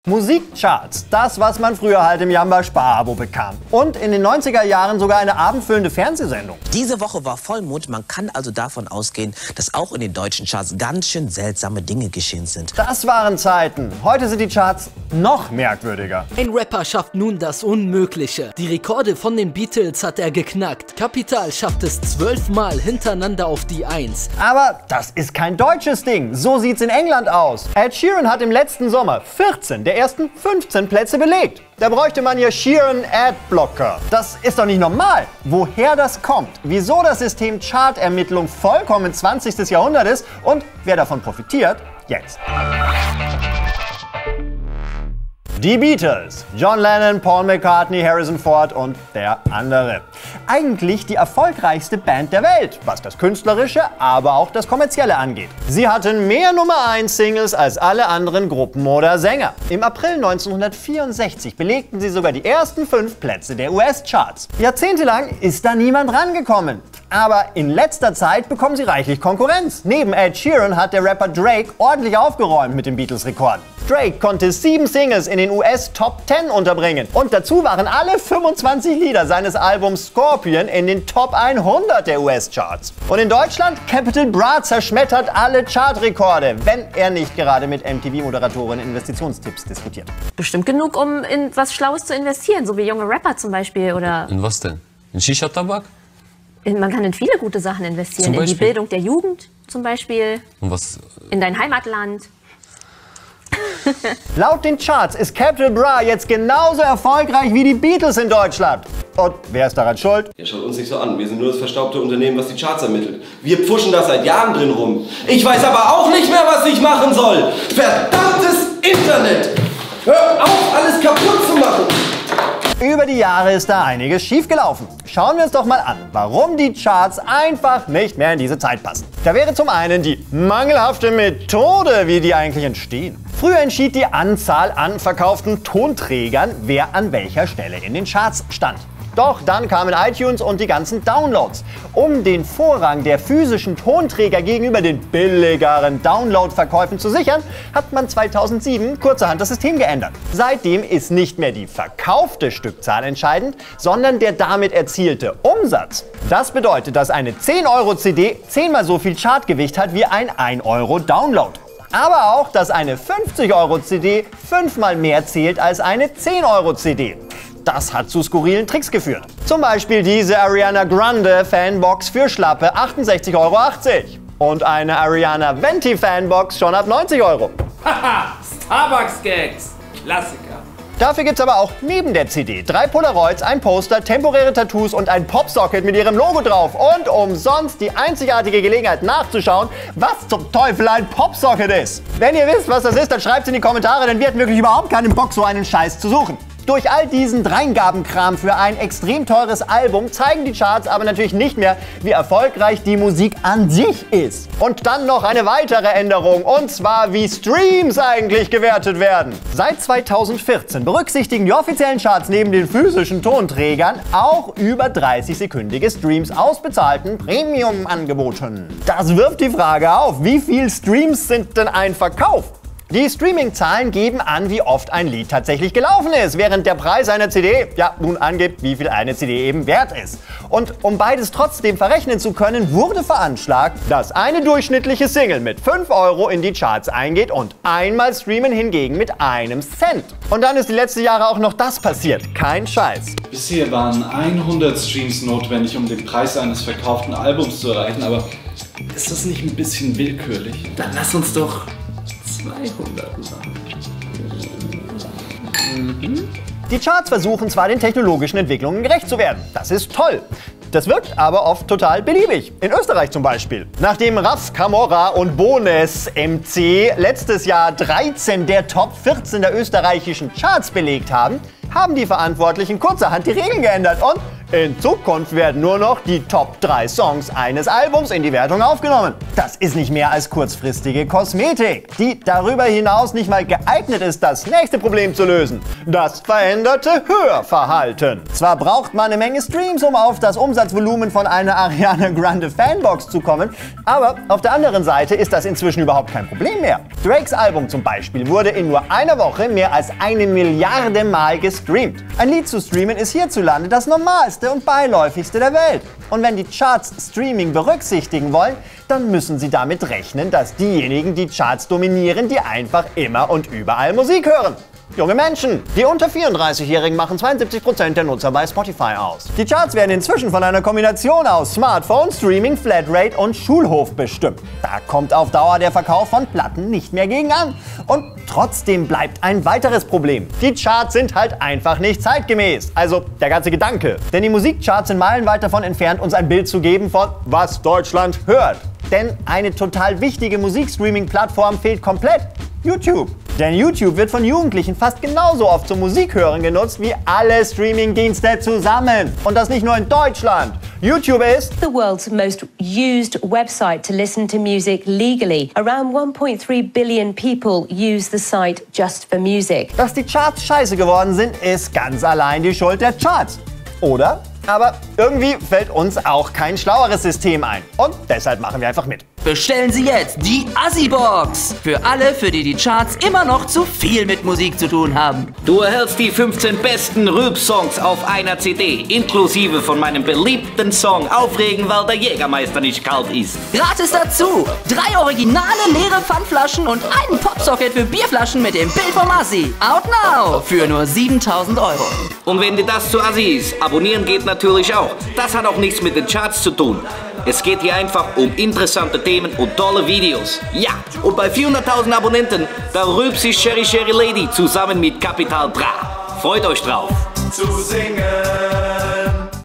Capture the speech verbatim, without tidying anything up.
Musikcharts, das was man früher halt im Jamba-Spar-Abo bekam. Und in den neunziger Jahren sogar eine abendfüllende Fernsehsendung. Diese Woche war Vollmond, man kann also davon ausgehen, dass auch in den deutschen Charts ganz schön seltsame Dinge geschehen sind. Das waren Zeiten. Heute sind die Charts noch merkwürdiger. Ein Rapper schafft nun das Unmögliche. Die Rekorde von den Beatles hat er geknackt. Kapital schafft es zwölfmal hintereinander auf die Eins. Aber das ist kein deutsches Ding. So sieht's in England aus. Ed Sheeran hat im letzten Sommer vierzehn der ersten fünfzehn Plätze belegt. Da bräuchte man ja Sheeran Adblocker. Das ist doch nicht normal. Woher das kommt, wieso das System Chartermittlung vollkommen zwanzigsten Jahrhundert ist und wer davon profitiert, jetzt. Die Beatles. John Lennon, Paul McCartney, Harrison Ford und der andere. Eigentlich die erfolgreichste Band der Welt, was das Künstlerische, aber auch das Kommerzielle angeht. Sie hatten mehr Nummer eins Singles als alle anderen Gruppen oder Sänger. Im April neunzehnhundertvierundsechzig belegten sie sogar die ersten fünf Plätze der U S-Charts. Jahrzehntelang ist da niemand rangekommen. Aber in letzter Zeit bekommen sie reichlich Konkurrenz. Neben Ed Sheeran hat der Rapper Drake ordentlich aufgeräumt mit den Beatles-Rekorden. Drake konnte sieben Singles in den U S Top zehn unterbringen. Und dazu waren alle fünfundzwanzig Lieder seines Albums Scorpion in den Top hundert der U S-Charts. Und in Deutschland, Capital Bra zerschmettert alle Chartrekorde, wenn er nicht gerade mit M T V-Moderatoren Investitionstipps diskutiert. Bestimmt genug, um in was Schlaues zu investieren, so wie junge Rapper zum Beispiel. Oder in was denn? In Shisha-Tabak? Man kann in viele gute Sachen investieren. In die Bildung der Jugend zum Beispiel. Und was? In dein Heimatland. Laut den Charts ist Capital Bra jetzt genauso erfolgreich wie die Beatles in Deutschland. Und wer ist daran schuld? Ihr schaut uns nicht so an. Wir sind nur das verstaubte Unternehmen, was die Charts ermittelt. Wir pfuschen da seit Jahren drin rum. Ich weiß aber auch nicht mehr, was ich machen soll. Verdammtes Internet! Hör auf, alles kaputt zu machen! Über die Jahre ist da einiges schiefgelaufen. Schauen wir uns doch mal an, warum die Charts einfach nicht mehr in diese Zeit passen. Da wäre zum einen die mangelhafte Methode, wie die eigentlich entstehen. Früher entschied die Anzahl an verkauften Tonträgern, wer an welcher Stelle in den Charts stand. Doch dann kamen iTunes und die ganzen Downloads. Um den Vorrang der physischen Tonträger gegenüber den billigeren Download-Verkäufen zu sichern, hat man zweitausendsieben kurzerhand das System geändert. Seitdem ist nicht mehr die verkaufte Stückzahl entscheidend, sondern der damit erzielte Umsatz. Das bedeutet, dass eine zehn Euro C D zehnmal so viel Chartgewicht hat wie ein ein Euro Download. Aber auch, dass eine fünfzig Euro C D fünfmal mehr zählt als eine zehn Euro C D. Das hat zu skurrilen Tricks geführt. Zum Beispiel diese Ariana Grande Fanbox für schlappe achtundsechzig Euro achtzig. Und eine Ariana Venti Fanbox schon ab neunzig Euro. Haha, Starbucks-Gags. Klassiker. Dafür gibt's aber auch neben der C D drei Polaroids, ein Poster, temporäre Tattoos und ein Popsocket mit ihrem Logo drauf. Und umsonst die einzigartige Gelegenheit nachzuschauen, was zum Teufel ein Popsocket ist. Wenn ihr wisst, was das ist, dann schreibt's in die Kommentare, denn wir hatten wirklich überhaupt keinen Bock, so einen Scheiß zu suchen. Durch all diesen Dreingabenkram für ein extrem teures Album zeigen die Charts aber natürlich nicht mehr, wie erfolgreich die Musik an sich ist. Und dann noch eine weitere Änderung, und zwar wie Streams eigentlich gewertet werden. Seit zweitausendvierzehn berücksichtigen die offiziellen Charts neben den physischen Tonträgern auch über dreißig-sekündige Streams aus bezahlten Premium-Angeboten. Das wirft die Frage auf, wie viel Streams sind denn ein Verkauf? Die Streaming-Zahlen geben an, wie oft ein Lied tatsächlich gelaufen ist, während der Preis einer C D ja nun angibt, wie viel eine C D eben wert ist. Und um beides trotzdem verrechnen zu können, wurde veranschlagt, dass eine durchschnittliche Single mit fünf Euro in die Charts eingeht und einmal streamen hingegen mit einem Cent. Und dann ist die letzten Jahre auch noch das passiert. Kein Scheiß. Bisher waren hundert Streams notwendig, um den Preis eines verkauften Albums zu erreichen, aber ist das nicht ein bisschen willkürlich? Dann lass uns doch zweihundert machen. Mhm. Die Charts versuchen zwar den technologischen Entwicklungen gerecht zu werden. Das ist toll. Das wirkt aber oft total beliebig. In Österreich zum Beispiel. Nachdem Raf Camorra und Bones M C letztes Jahr dreizehn der Top vierzehn der österreichischen Charts belegt haben, haben die Verantwortlichen kurzerhand die Regeln geändert und In Zukunft werden nur noch die Top drei Songs eines Albums in die Wertung aufgenommen. Das ist nicht mehr als kurzfristige Kosmetik, die darüber hinaus nicht mal geeignet ist, das nächste Problem zu lösen: das veränderte Hörverhalten. Zwar braucht man eine Menge Streams, um auf das Umsatzvolumen von einer Ariana Grande Fanbox zu kommen, aber auf der anderen Seite ist das inzwischen überhaupt kein Problem mehr. Drakes Album zum Beispiel wurde in nur einer Woche mehr als eine Milliarde Mal gestreamt. Ein Lied zu streamen ist hierzulande das Normalste und beiläufigste der Welt. Und wenn die Charts Streaming berücksichtigen wollen, dann müssen sie damit rechnen, dass diejenigen die Charts dominieren, die einfach immer und überall Musik hören. Junge Menschen. Die unter vierunddreißigjährigen machen zweiundsiebzig Prozent der Nutzer bei Spotify aus. Die Charts werden inzwischen von einer Kombination aus Smartphone, Streaming, Flatrate und Schulhof bestimmt. Da kommt auf Dauer der Verkauf von Platten nicht mehr gegen an. Und trotzdem bleibt ein weiteres Problem: die Charts sind halt einfach nicht zeitgemäß. Also der ganze Gedanke. Denn die Musikcharts sind meilenweit davon entfernt, uns ein Bild zu geben von was Deutschland hört. Denn eine total wichtige Musikstreaming-Plattform fehlt komplett: YouTube. Denn YouTube wird von Jugendlichen fast genauso oft zum Musikhören genutzt wie alle Streaming-Dienste zusammen. Und das nicht nur in Deutschland. YouTube ist the world's most used website to listen to music legally. Around one point three billion people use the site just for music. Dass die Charts scheiße geworden sind, ist ganz allein die Schuld der Charts. Oder? Aber irgendwie fällt uns auch kein schlaueres System ein. Und deshalb machen wir einfach mit. Bestellen Sie jetzt die Assi-Box. Für alle, für die die Charts immer noch zu viel mit Musik zu tun haben. Du erhältst die fünfzehn besten Rülps-Songs auf einer C D, inklusive von meinem beliebten Song Aufregen, weil der Jägermeister nicht kalt ist. Gratis dazu drei originale leere Pfandflaschen und einen Popsocket für Bierflaschen mit dem Bild vom Assi. Out now für nur siebentausend Euro. Und wenn dir das zu Assi ist, abonnieren geht natürlich auch. Das hat auch nichts mit den Charts zu tun. Es geht hier einfach um interessante Themen und tolle Videos. Ja, und bei vierhunderttausend Abonnenten, da rülpst sich Sherry Sherry Lady zusammen mit Capital Bra. Freut euch drauf. Zu singen.